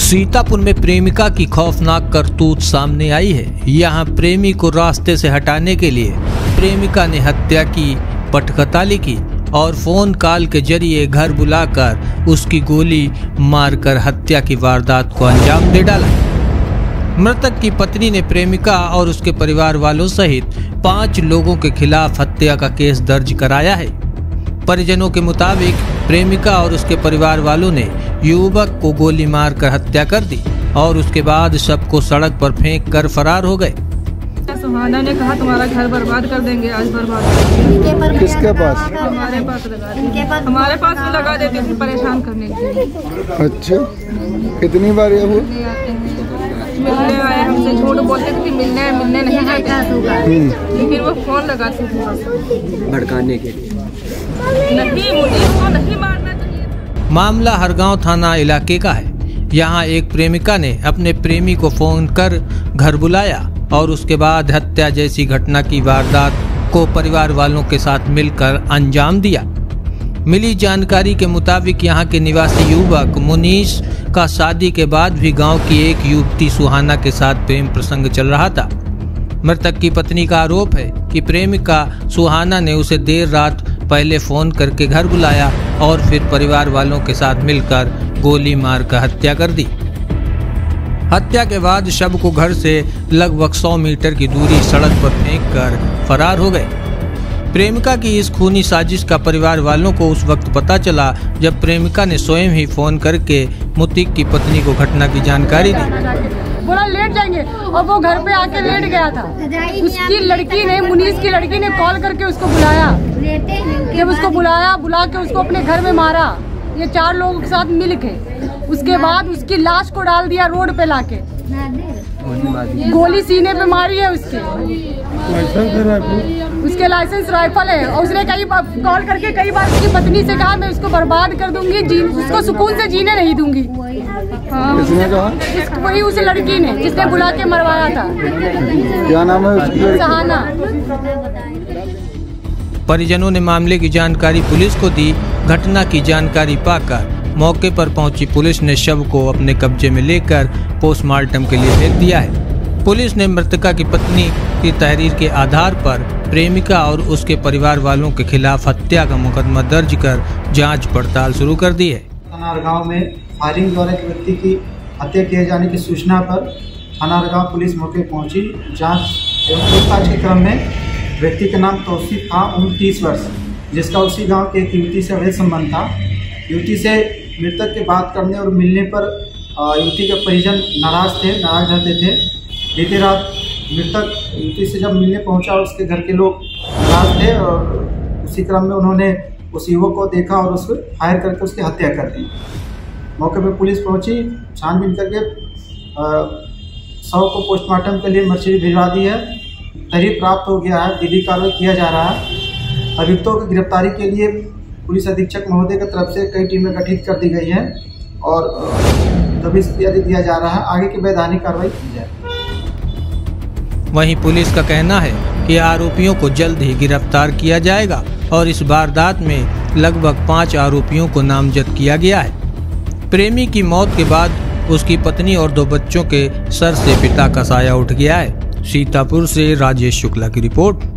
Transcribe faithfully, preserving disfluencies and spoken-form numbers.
सीतापुर में प्रेमिका की खौफनाक करतूत सामने आई है। यहाँ प्रेमी को रास्ते से हटाने के लिए प्रेमिका ने हत्या की पटकथा लिखी और फोन कॉल के जरिए घर बुलाकर उसकी गोली मारकर हत्या की वारदात को अंजाम दे डाला। मृतक की पत्नी ने प्रेमिका और उसके परिवार वालों सहित पांच लोगों के खिलाफ हत्या का केस दर्ज कराया है। परिजनों के मुताबिक प्रेमिका और उसके परिवार वालों ने युवक को गोली मारकर हत्या कर दी और उसके बाद शव को सड़क पर फेंक कर फरार हो गए। सुहाना ने कहा तुम्हारा घर बर्बाद कर देंगे, आज बर्बाद कर देंगे। किसके पास? हमारे पास लगा देते, हमारे पास भी लगा देते थे परेशान करने के लिए। अच्छा, कितनी बार ये हुआ? मिलने आए, हमसे झूठ बोलते थे कि मिलने मिलने नहीं जाते, लेकिन वो फोन लगाते थे भड़काने के लिए। नहीं, मुझे इसको नहीं मारना चाहिए। मामला हरगांव थाना इलाके का है। यहाँ एक प्रेमिका ने अपने प्रेमी को फोन कर घर बुलाया और उसके बाद हत्या जैसी घटना की वारदात को परिवार वालों के साथ मिलकर अंजाम दिया। मिली जानकारी के मुताबिक यहाँ के निवासी युवक मुनीश का शादी के बाद भी गांव की एक युवती सुहाना के साथ प्रेम प्रसंग चल रहा था। मृतक की पत्नी का आरोप है कि प्रेमिका सुहाना ने उसे देर रात पहले फोन करके घर बुलाया और फिर परिवार वालों के साथ मिलकर गोली मारकर हत्या कर दी। हत्या के बाद शव को घर से लगभग सौ मीटर की दूरी सड़क पर फेंककर फरार हो गए। प्रेमिका की इस खूनी साजिश का परिवार वालों को उस वक्त पता चला जब प्रेमिका ने स्वयं ही फोन करके मुतीक की पत्नी को घटना की जानकारी दी। बोला लेट जाएंगे और वो घर पे आके लेट गया था। उसकी लड़की ने, मुनीस की लड़की ने कॉल करके उसको बुलाया। जब उसको बुलाया, बुला के उसको अपने घर में मारा, ये चार लोगों के साथ मिल के। उसके बाद उसकी लाश को डाल दिया रोड पे लाके, गोली सीने पे मारी है उसके। उसके लाइसेंस राइफल है और उसने कई बार कॉल करके कई बार उसकी पत्नी से कहा मैं उसको बर्बाद कर दूंगी, जी, उसको सुकून से जीने नहीं दूंगी। हाँ, वही उस लड़की ने जिसने बुला के मरवाया था। क्या नाम है उसकी? सुहाना। परिजनों ने मामले की जानकारी पुलिस को दी। घटना की जानकारी पाकर मौके पर पहुंची पुलिस ने शव को अपने कब्जे में लेकर पोस्टमार्टम के लिए भेज दिया है। पुलिस ने मृतका की पत्नी की तहरीर के आधार पर प्रेमिका और उसके परिवार वालों के खिलाफ हत्या का मुकदमा दर्ज कर जांच पड़ताल शुरू कर दी है। थाना हरगांव में फायरिंग द्वारा एक व्यक्ति की हत्या किए जाने की सूचना पर थाना हरगांव पुलिस मौके पहुंची। जांच एवं पूछताछ के क्रम में व्यक्ति का नाम तौसीफ था, उम्र तीस वर्ष, जिसका उसी गांव के एक युवती से अवैध संबंध था। युवती से मृतक के बात करने और मिलने पर युवती के परिजन नाराज थे नाराज रहते थे। बीती रात मृतक युवती से जब मिलने पहुंचा, उसके घर के लोग नाराज थे और उसी क्रम में उन्होंने उस युवक को देखा और उसको फायर करके उसकी हत्या कर दी। मौके पर पुलिस पहुंची, छानबीन करके शव को पोस्टमार्टम के लिए मर्चरी भिजवा दी है। तहरीर प्राप्त हो गया है, विधि कार्रवाई किया जा रहा है। अभियुक्तों की गिरफ्तारी के लिए पुलिस अधीक्षक महोदय की तरफ से कई टीमें गठित कर दी गई हैं और दबिश इत्यादि दिया जा रहा है। आगे की वैधानिक कार्रवाई की जाए। वहीं पुलिस का कहना है कि आरोपियों को जल्द ही गिरफ्तार किया जाएगा और इस वारदात में लगभग पाँच आरोपियों को नामजद किया गया है। प्रेमी की मौत के बाद उसकी पत्नी और दो बच्चों के सर से पिता का साया उठ गया है। सीतापुर से राजेश शुक्ला की रिपोर्ट।